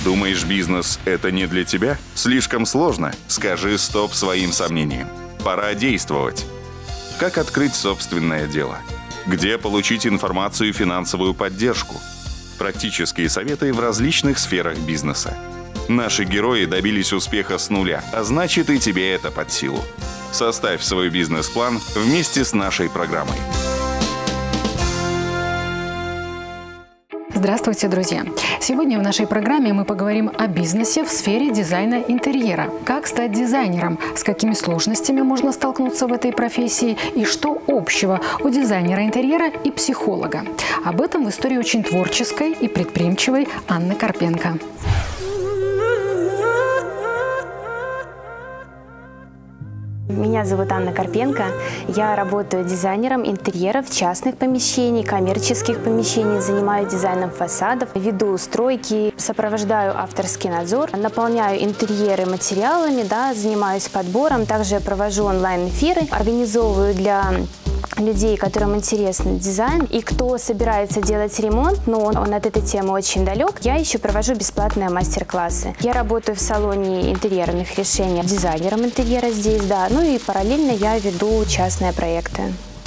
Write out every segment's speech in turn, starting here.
Думаешь, бизнес – это не для тебя? Слишком сложно? Скажи стоп своим сомнениям. Пора действовать. Как открыть собственное дело? Где получить информацию и финансовую поддержку? Практические советы в различных сферах бизнеса. Наши герои добились успеха с нуля, а значит и тебе это под силу. Составь свой бизнес-план вместе с нашей программой. Здравствуйте, друзья! Сегодня в нашей программе мы поговорим о бизнесе в сфере дизайна интерьера. Как стать дизайнером, с какими сложностями можно столкнуться в этой профессии и что общего у дизайнера интерьера и психолога. Об этом в истории очень творческой и предприимчивой Анны Карпенко. Меня зовут Анна Карпенко. Я работаю дизайнером интерьеров частных помещений, коммерческих помещений, занимаюсь дизайном фасадов, веду стройки, сопровождаю авторский надзор, наполняю интерьеры материалами, занимаюсь подбором, также провожу онлайн-эфиры, организовываю для людей, которым интересен дизайн, и кто собирается делать ремонт, но он от этой темы очень далек, я еще провожу бесплатные мастер-классы. Я работаю в салоне интерьерных решений дизайнером интерьера здесь, ну и параллельно я веду частные проекты.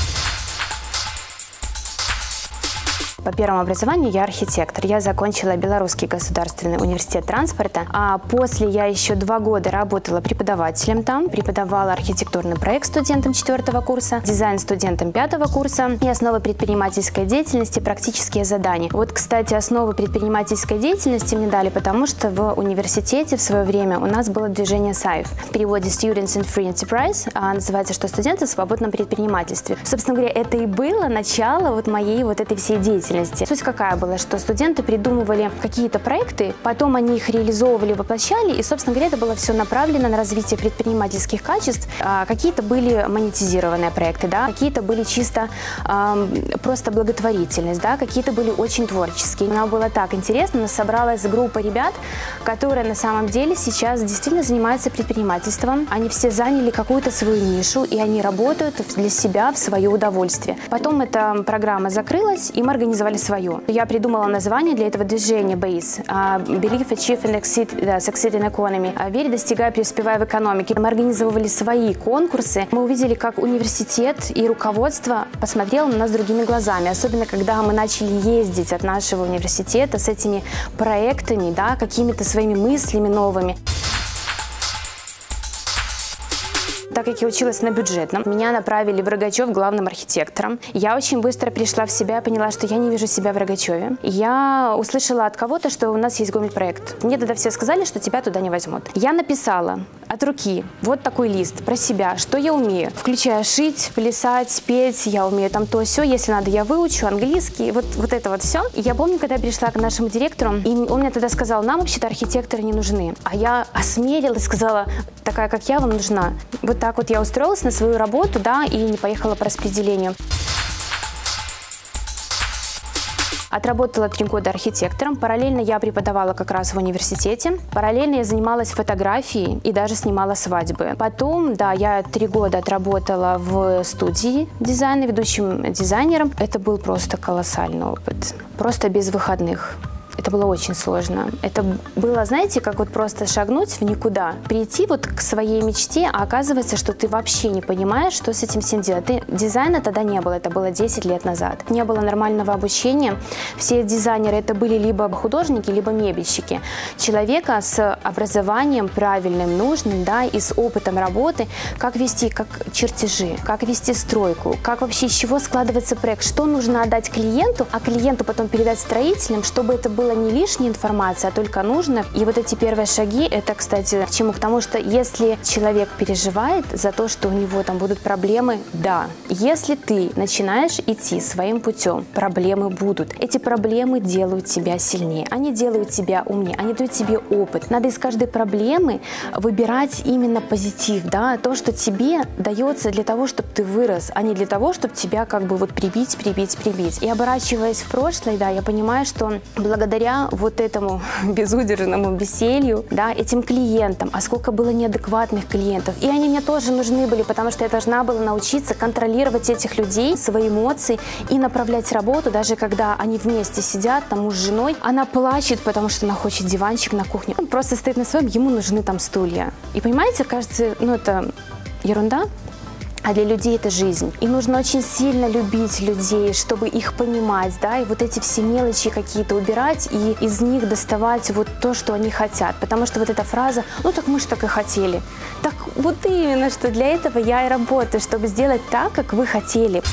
По первому образованию я архитектор. Я закончила Белорусский государственный университет транспорта, а после я еще 2 года работала преподавателем там, преподавала архитектурный проект студентам 4-го курса, дизайн студентам 5-го курса и основы предпринимательской деятельности, практические задания. Вот, кстати, основы предпринимательской деятельности мне дали, потому что в университете в свое время у нас было движение SAIF. В переводе Students in Free Enterprise, называется, что студенты в свободном предпринимательстве. Собственно говоря, это и было начало моей этой всей деятельности. Суть какая была, что студенты придумывали какие-то проекты, потом они их реализовывали, воплощали, и, собственно говоря, это было все направлено на развитие предпринимательских качеств. Какие-то были монетизированные проекты, какие-то были чисто просто благотворительность, какие-то были очень творческие. Нам было так интересно, собралась группа ребят, которые на самом деле сейчас действительно занимаются предпринимательством. Они все заняли какую-то свою нишу, и они работают для себя в свое удовольствие. Потом эта программа закрылась, и мы организовали свою. Я придумала название для этого движения BASE. Believe, Achieve and Succeed in Economy. Верь, достигай, преуспевай в экономике. Мы организовывали свои конкурсы. Мы увидели, как университет и руководство посмотрело на нас другими глазами. Особенно, когда мы начали ездить от нашего университета с этими проектами, какими-то своими мыслями новыми. Так как я училась на бюджетном, меня направили в Рогачев главным архитектором. Я очень быстро пришла в себя и поняла, что я не вижу себя в Рогачеве. Я услышала от кого-то, что у нас есть гомельпроект. Мне тогда все сказали, что тебя туда не возьмут. Я написала от руки вот такой лист про себя, что я умею, включая шить, плясать, петь, я умею там то, сё, если надо, я выучу английский, вот это вот все. И я помню, когда я пришла к нашему директору, и он мне тогда сказал, нам вообще-то архитекторы не нужны. А я осмелилась, сказала, такая, как я, вам нужна. Вот так вот я устроилась на свою работу, и не поехала по распределению. Отработала 3 года архитектором. Параллельно я преподавала как раз в университете. Параллельно я занималась фотографией и даже снимала свадьбы. Потом, я 3 года отработала в студии дизайна, ведущим дизайнером. Это был просто колоссальный опыт. Просто без выходных. Это было очень сложно. Это было, знаете, как просто шагнуть в никуда, прийти к своей мечте, а оказывается, что ты вообще не понимаешь, что с этим всем делать. Дизайна тогда не было, это было 10 лет назад. Не было нормального обучения. Все дизайнеры это были либо художники, либо мебельщики. Человека с образованием правильным, нужным, и с опытом работы, как вести чертежи, как вести стройку, как вообще из чего складывается проект, что нужно отдать клиенту, а клиенту потом передать строителям, чтобы это было не лишняя информация, а только нужно. И эти первые шаги, это, кстати, к чему? К тому, что если человек переживает за то, что у него там будут проблемы, если ты начинаешь идти своим путем, проблемы будут. Эти проблемы делают тебя сильнее, они делают тебя умнее, они дают тебе опыт. Надо из каждой проблемы выбирать именно позитив, то, что тебе дается для того, чтобы ты вырос, а не для того, чтобы тебя прибить. И оборачиваясь в прошлое, я понимаю, что благодаря благодаря вот этому безудержному веселью, да, этим клиентам, а сколько было неадекватных клиентов, и они мне тоже нужны были, потому что я должна была научиться контролировать этих людей, свои эмоции и направлять работу, даже когда они вместе сидят, там муж с женой, она плачет, потому что она хочет диванчик на кухне, он просто стоит на своем, ему нужны там стулья. И понимаете, кажется, ну это ерунда. А для людей это жизнь. И нужно очень сильно любить людей, чтобы их понимать, да, и вот эти все мелочи какие-то убирать, и из них доставать вот то, что они хотят. Потому что вот эта фраза, ну так мы же так и хотели. Так вот именно, что для этого я и работаю, чтобы сделать так, как вы хотели.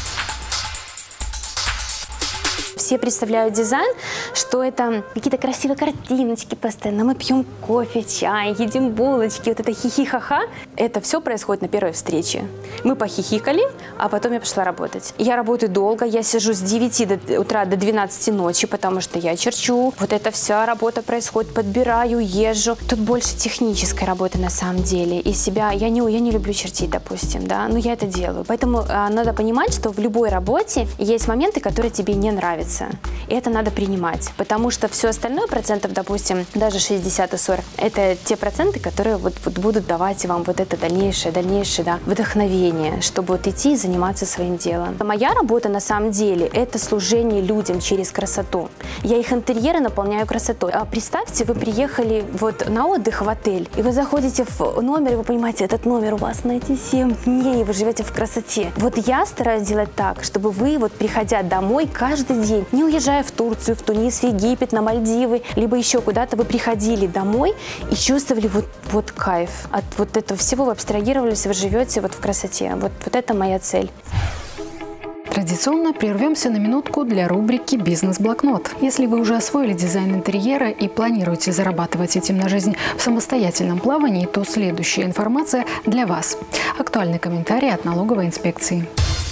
Все представляют дизайн, что это какие-то красивые картиночки постоянно. Мы пьем кофе, чай, едим булочки, вот это хихи-ха-ха. Это все происходит на первой встрече. Мы похихикали, а потом я пошла работать. Я работаю долго, я сижу с 9 утра до 12 ночи, потому что я черчу. Вот эта вся работа происходит, подбираю, езжу. Тут больше технической работы на самом деле. И себя, я не люблю чертить, допустим, да, но я это делаю. Поэтому надо понимать, что в любой работе есть моменты, которые тебе не нравятся. И это надо принимать, потому что все остальное, процентов, допустим, даже 60 и 40, это те проценты, которые вот будут давать вам вот это дальнейшее, да, вдохновение, чтобы вот идти и заниматься своим делом. Моя работа на самом деле это служение людям через красоту. Я их интерьеры наполняю красотой. А представьте, вы приехали вот на отдых в отель, и вы заходите в номер, и вы понимаете, этот номер у вас на эти 7 дней, и вы живете в красоте. Вот я стараюсь делать так, чтобы вы вот приходя домой каждый день, не уезжая в Турцию, в Тунис, в Египет, на Мальдивы, либо еще куда-то, вы приходили домой и чувствовали вот кайф. От вот этого всего вы абстрагировались, вы живете вот в красоте. Вот это моя цель. Традиционно прервемся на минутку для рубрики «Бизнес-блокнот». Если вы уже освоили дизайн интерьера и планируете зарабатывать этим на жизнь в самостоятельном плавании, то следующая информация для вас. Актуальный комментарий от налоговой инспекции.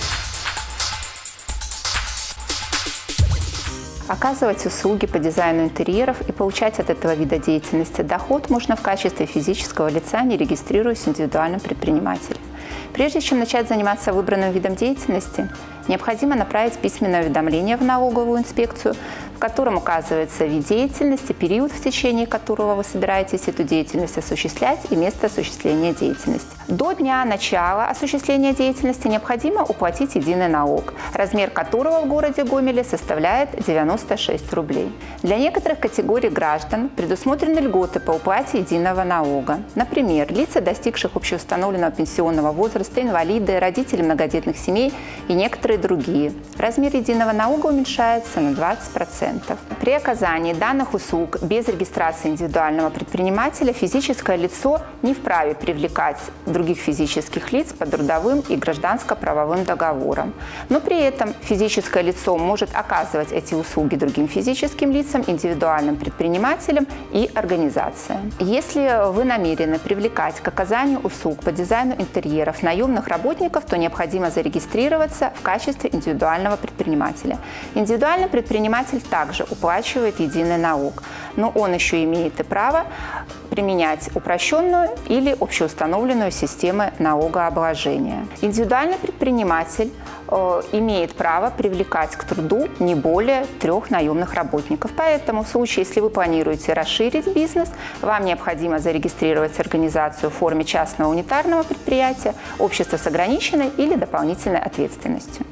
Оказывать услуги по дизайну интерьеров и получать от этого вида деятельности доход можно в качестве физического лица, не регистрируясь индивидуальным предпринимателем. Прежде чем начать заниматься выбранным видом деятельности, необходимо направить письменное уведомление в налоговую инспекцию, в котором указывается вид деятельности, период, в течение которого вы собираетесь эту деятельность осуществлять, и место осуществления деятельности. До дня начала осуществления деятельности необходимо уплатить единый налог, размер которого в городе Гомеле составляет 96 рублей. Для некоторых категорий граждан предусмотрены льготы по уплате единого налога. Например, лица, достигших общеустановленного пенсионного возраста, инвалиды, родители многодетных семей и некоторые другие. Размер единого налога уменьшается на 20%. При оказании данных услуг без регистрации индивидуального предпринимателя физическое лицо не вправе привлекать других физических лиц по трудовым и гражданско-правовым договорам. Но при этом физическое лицо может оказывать эти услуги другим физическим лицам, индивидуальным предпринимателям и организациям. Если вы намерены привлекать к оказанию услуг по дизайну интерьеров наемных работников, то необходимо зарегистрироваться в качестве индивидуального предпринимателя. Индивидуальный предприниматель также уплачивает единый налог, но он еще имеет и право применять упрощенную или общеустановленную систему налогообложения. Индивидуальный предприниматель имеет право привлекать к труду не более 3 наемных работников. Поэтому в случае, если вы планируете расширить бизнес, вам необходимо зарегистрировать организацию в форме частного унитарного предприятия, общества с ограниченной или дополнительной ответственностью.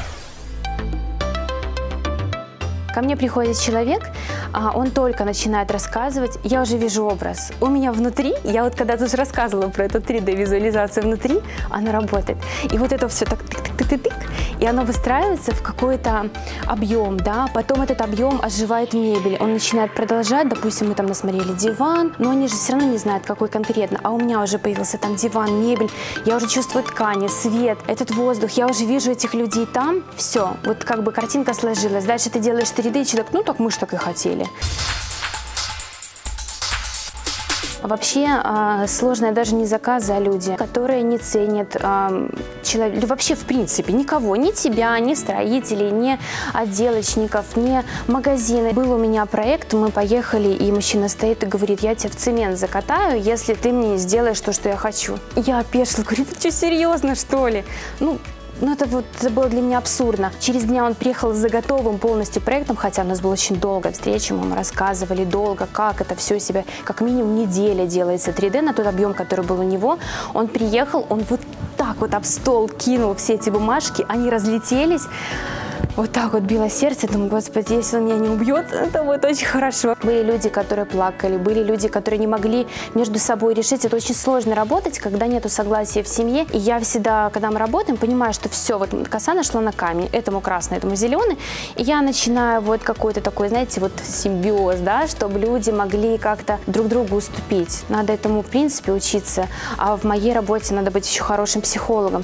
Ко мне приходит человек, он только начинает рассказывать, я уже вижу образ. У меня внутри, я вот когда тоже рассказывала про эту 3D-визуализацию внутри, она работает. И вот это все так тык-тык-тык-тык, и оно выстраивается в какой-то объем, да, потом этот объем оживает мебель, он начинает продолжать, допустим, мы там насмотрели диван, но они же все равно не знают, какой конкретно, а у меня уже появился там диван, мебель, я уже чувствую ткани, свет, этот воздух, я уже вижу этих людей там, все, вот как бы картинка сложилась, дальше ты делаешь 3D, и человек, ну так мы ж так и хотели. Вообще сложное даже не заказы, а люди, которые не ценят человека, вообще в принципе никого, ни тебя, ни строителей, ни отделочников, ни магазины. Был у меня проект, мы поехали, и мужчина стоит и говорит, я тебя в цемент закатаю, если ты мне сделаешь то, что я хочу. Я опешила, говорю, вы что, серьезно, что ли? Ну, Ну, это было для меня абсурдно. Через дня он приехал за готовым полностью проектом, хотя у нас была очень долгая встреча, мы ему рассказывали долго, как это все себе, как минимум неделя делается 3D на тот объем, который был у него. Он приехал, он вот так вот об стол кинул все эти бумажки, они разлетелись. Вот так вот било сердце, думаю, Господи, если он меня не убьет, это будет очень хорошо. Были люди, которые плакали, были люди, которые не могли между собой решить. Это очень сложно работать, когда нету согласия в семье. И я всегда, когда мы работаем, понимаю, что все, вот коса нашла на камень, этому красный, этому зеленый. И я начинаю вот какой-то такой, знаете, вот симбиоз, да, чтобы люди могли как-то друг другу уступить. Надо этому, в принципе, учиться. А в моей работе надо быть еще хорошим психологом.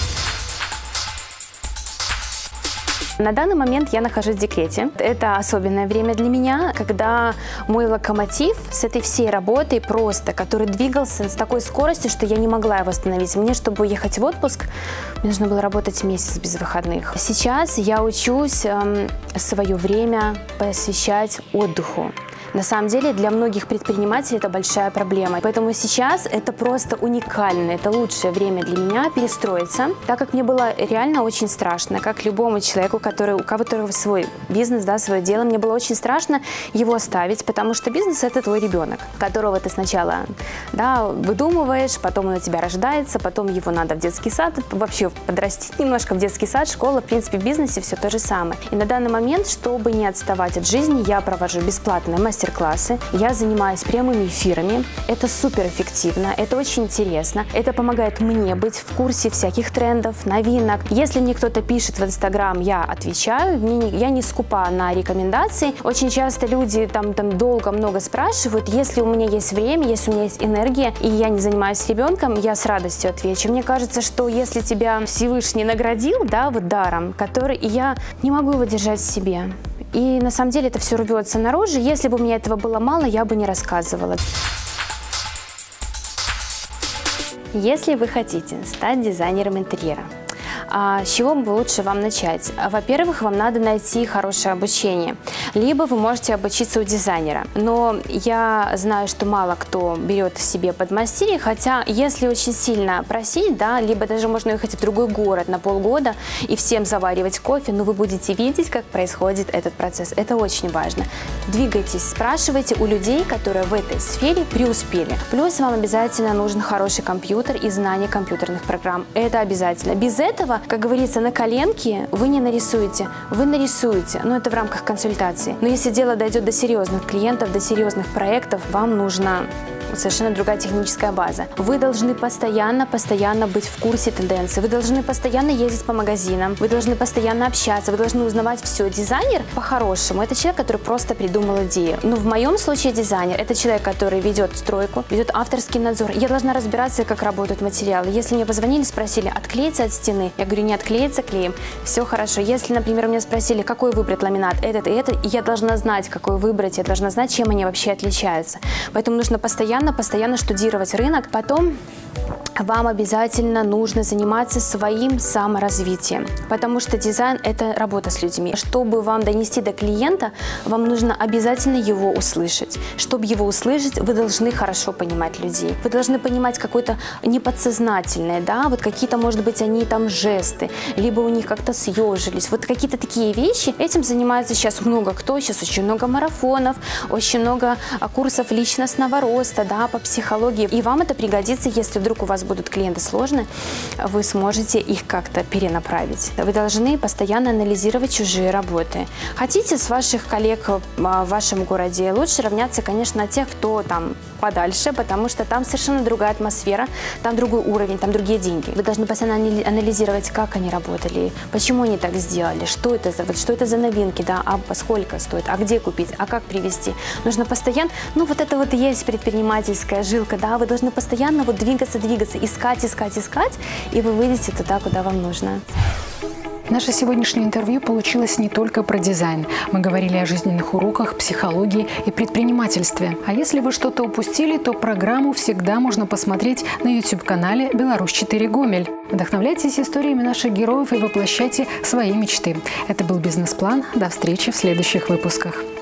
На данный момент я нахожусь в декрете. Это особенное время для меня, когда мой локомотив с этой всей работой просто, который двигался с такой скоростью, что я не могла его остановить. Мне, чтобы уехать в отпуск, мне нужно было работать месяц без выходных. Сейчас я учусь свое время посвящать отдыху. На самом деле для многих предпринимателей это большая проблема. Поэтому сейчас это просто уникально, это лучшее время для меня перестроиться, так как мне было реально очень страшно, как любому человеку, у которого свой бизнес, да, свое дело, мне было очень страшно его оставить, потому что бизнес – это твой ребенок, которого ты сначала, да, выдумываешь, потом он у тебя рождается, потом его надо в детский сад, вообще подрастить немножко в детский сад, школа, в принципе, в бизнесе все то же самое. И на данный момент, чтобы не отставать от жизни, я провожу бесплатные мастер-классы, я занимаюсь прямыми эфирами, это суперэффективно, это очень интересно, это помогает мне быть в курсе всяких трендов, новинок. Если мне кто-то пишет в Инстаграм, я отвечаю, я не скупа на рекомендации. Очень часто люди там долго много спрашивают, если у меня есть время, если у меня есть энергия, и я не занимаюсь ребенком, я с радостью отвечу. Мне кажется, что если тебя Всевышний наградил, да, вот даром, который я не могу его держать в себе. И на самом деле это все рвется наружу. Если бы у меня этого было мало, я бы не рассказывала. Если вы хотите стать дизайнером интерьера, с чего бы лучше вам начать? Во-первых, вам надо найти хорошее обучение, либо вы можете обучиться у дизайнера. Но я знаю, что мало кто берет себе подмастерье, хотя если очень сильно просить, да, либо даже можно ехать в другой город на полгода и всем заваривать кофе, но вы будете видеть, как происходит этот процесс. Это очень важно. Двигайтесь, спрашивайте у людей, которые в этой сфере преуспели. Плюс вам обязательно нужен хороший компьютер и знание компьютерных программ. Это обязательно. Без этого, как говорится, на коленке вы не нарисуете. Вы нарисуете, но это в рамках консультации. Но если дело дойдет до серьезных клиентов, до серьезных проектов, вам нужно совершенно другая техническая база. Вы должны постоянно быть в курсе тенденций, вы должны постоянно ездить по магазинам, вы должны постоянно общаться, вы должны узнавать все. Дизайнер, по-хорошему, это человек, который просто придумал идею. Но в моем случае дизайнер – это человек, который ведет стройку, ведет авторский надзор. Я должна разбираться, как работают материалы. Если мне позвонили, спросили, отклеится от стены? Я говорю, не отклеится, клеим. Все хорошо. Если, например, меня спросили, какой выбрать ламинат, этот и этот, я должна знать, какой выбрать, я должна знать, чем они вообще отличаются. Поэтому нужно постоянно штудировать рынок. Потом вам обязательно нужно заниматься своим саморазвитием, потому что дизайн – это работа с людьми. Чтобы вам донести до клиента, вам нужно обязательно его услышать. Чтобы его услышать, вы должны хорошо понимать людей. Вы должны понимать какое-то неподсознательное, да, вот какие-то, может быть, они там жесты, либо у них как-то съежились. Вот какие-то такие вещи. Этим занимается сейчас много кто, сейчас очень много марафонов, очень много курсов личностного роста, да, по психологии. И вам это пригодится, если вдруг у вас будут клиенты сложные, вы сможете их как-то перенаправить. Вы должны постоянно анализировать чужие работы. Хотите с ваших коллег в вашем городе, лучше равняться, конечно, на тех, кто там подальше, потому что там совершенно другая атмосфера, там другой уровень, там другие деньги. Вы должны постоянно анализировать, как они работали, почему они так сделали, что это за новинки, да, а сколько стоит, а где купить, а как привезти. Нужно постоянно, вот это вот и есть предпринимательская жилка, да, вы должны постоянно двигаться, искать, и вы выйдете туда, куда вам нужно. Наше сегодняшнее интервью получилось не только про дизайн. Мы говорили о жизненных уроках, психологии и предпринимательстве. А если вы что-то упустили, то программу всегда можно посмотреть на YouTube-канале «Беларусь-4 Гомель». Вдохновляйтесь историями наших героев и воплощайте свои мечты. Это был «Бизнес-план». До встречи в следующих выпусках.